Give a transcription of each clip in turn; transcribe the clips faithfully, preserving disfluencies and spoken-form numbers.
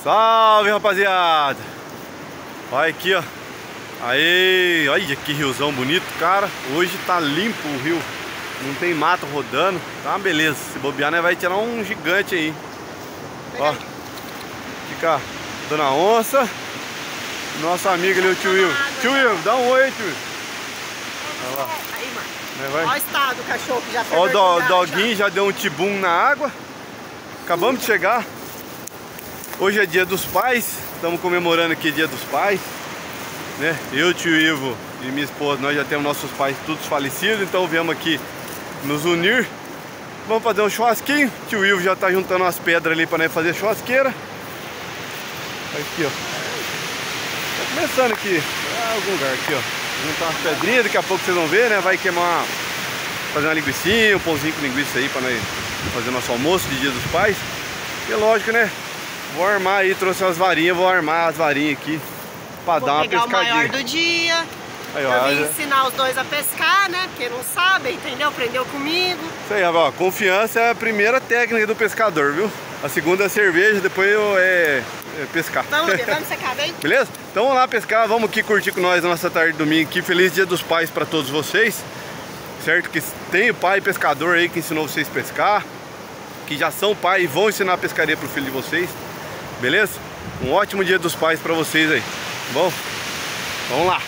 Salve, rapaziada! Olha aqui, ó. Aí, olha que riozão bonito, cara. Hoje tá limpo o rio. Não tem mato rodando. Tá uma beleza. Se bobear, né, vai tirar um gigante aí. Ó. Fica Dona Onça. Nossa amiga ali, o tio Will. Tio Will, dá um oi aí, tio Will. Olha lá. Aí, mano. Vai. Olha o estado do cachorro que já foi. Ó, o do, doguinho já. já deu um tibum na água. Acabamos de chegar. Hoje é dia dos pais. Estamos comemorando aqui dia dos pais, né? Eu, tio Ivo e minha esposa, nós já temos nossos pais todos falecidos. Então viemos aqui nos unir. Vamos fazer um churrasquinho. Tio Ivo já está juntando umas pedras ali para nós fazer churrasqueira. Aqui, ó. Tá começando aqui. Ah, algum lugar aqui, ó. Juntar umas pedrinhas, daqui a pouco vocês vão ver, né? Vai queimar uma... fazer uma linguiça, um pãozinho com linguiça aí para nós fazer nosso almoço de dia dos pais. E é lógico, né? Vou armar aí, trouxe umas varinhas, vou armar as varinhas aqui pra vou dar uma pegar pescadinha. o maior do dia. Aí, ó, eu vim já... ensinar os dois a pescar, né? Porque não sabem, entendeu? Aprendeu comigo. Isso aí, ó. Confiança é a primeira técnica do pescador, viu? A segunda é cerveja, depois eu, é, é pescar. Vamos ver, vamos secar bem? Beleza? Então vamos lá pescar, vamos aqui curtir com nós a nossa tarde de domingo aqui. Feliz Dia dos Pais pra todos vocês. Certo? Que tem pai pescador aí que ensinou vocês a pescar, que já são pai e vão ensinar a pescaria pro filho de vocês. Beleza? Um ótimo dia dos pais pra vocês aí. Bom, vamos lá.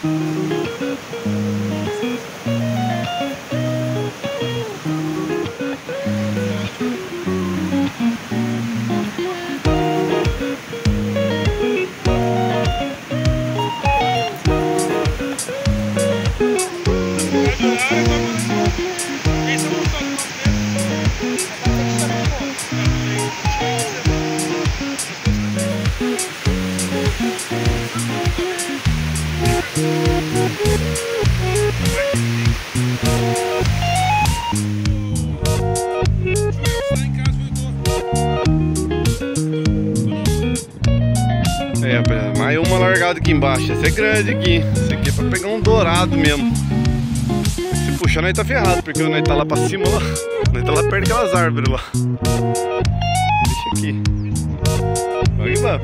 É, mais uma largada aqui embaixo. Essa é grande aqui. Essa aqui é pra pegar um dourado mesmo. Se puxar, nós tá ferrado, porque nós tá lá pra cima lá. Nós tá lá perto daquelas árvores lá. Deixa aqui. Vai lá.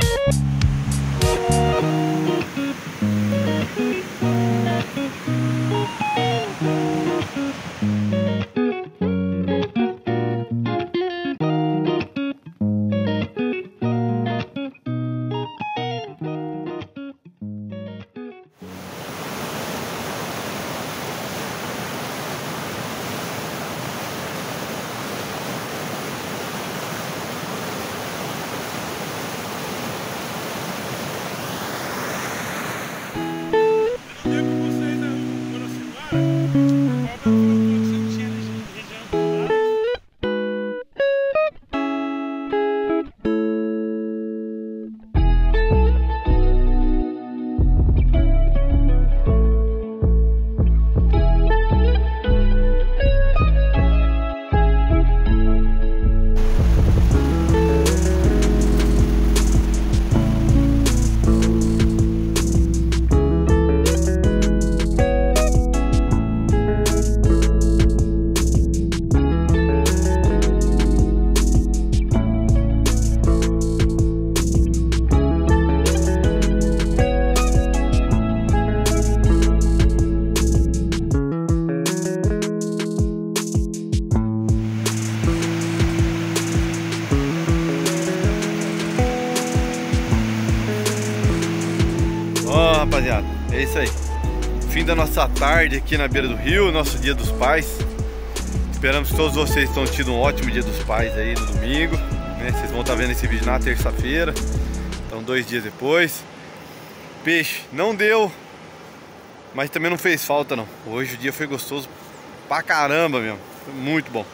Ó, rapaziada, é isso aí. Fim da nossa tarde aqui na beira do rio, nosso dia dos pais. Esperamos que todos vocês tenham tido um ótimo dia dos pais aí no domingo, né? Vocês vão estar vendo esse vídeo na terça-feira. Então dois dias depois. Peixe não deu, mas também não fez falta não. Hoje o dia foi gostoso pra caramba mesmo. Foi muito bom.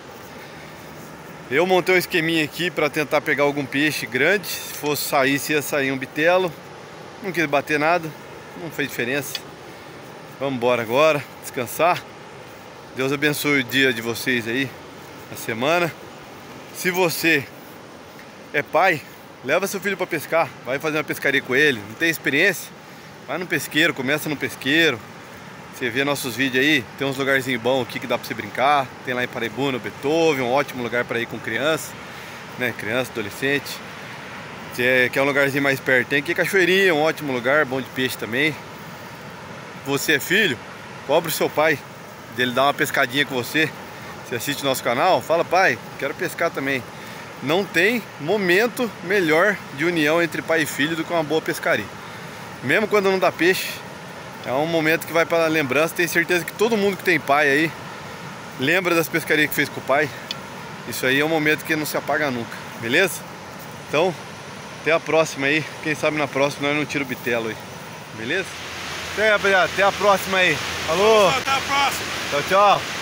Eu montei um esqueminha aqui pra tentar pegar algum peixe grande. Se fosse sair, se ia sair um bitelo. Não quis bater nada, não fez diferença. Vamos embora agora, descansar. Deus abençoe o dia de vocês aí, a semana. Se você é pai, leva seu filho para pescar, vai fazer uma pescaria com ele. Não tem experiência? Vai no pesqueiro, começa no pesqueiro. Você vê nossos vídeos aí, tem uns lugarzinhos bons aqui que dá para você brincar. Tem lá em Paraibuna, Beethoven, um ótimo lugar para ir com criança, né? Criança, adolescente. Se quer um lugarzinho mais perto, tem aqui Cachoeirinha, um ótimo lugar, bom de peixe também. Você é filho, cobre o seu pai dele dar uma pescadinha com você. Você assiste o nosso canal, fala: pai, quero pescar também. Não tem momento melhor de união entre pai e filho do que uma boa pescaria. Mesmo quando não dá peixe, é um momento que vai para a lembrança. Tenho certeza que todo mundo que tem pai aí lembra das pescarias que fez com o pai. Isso aí é um momento que não se apaga nunca, beleza? Então, até a próxima aí. Quem sabe na próxima nós não tira o bitelo aí, beleza? Até, rapaziada, até a próxima aí. Falou! Até a próxima! Tchau, tchau!